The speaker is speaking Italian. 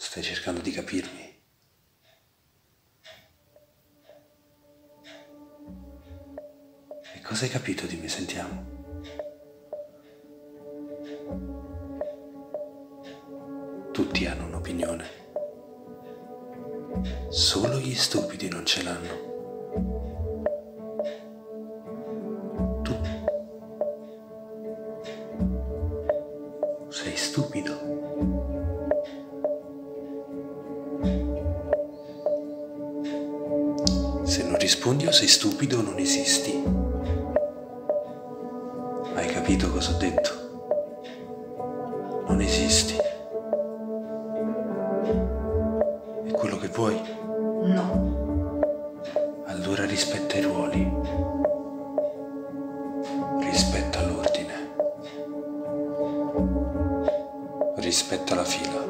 Stai cercando di capirmi? E cosa hai capito di me? Sentiamo. Tutti hanno un'opinione. Solo gli stupidi non ce l'hanno. Tu sei stupido. Se non rispondi o sei stupido o non esisti. Hai capito cosa ho detto? Non esisti. È quello che vuoi? No. Allora rispetta i ruoli. Rispetta l'ordine. Rispetta la fila.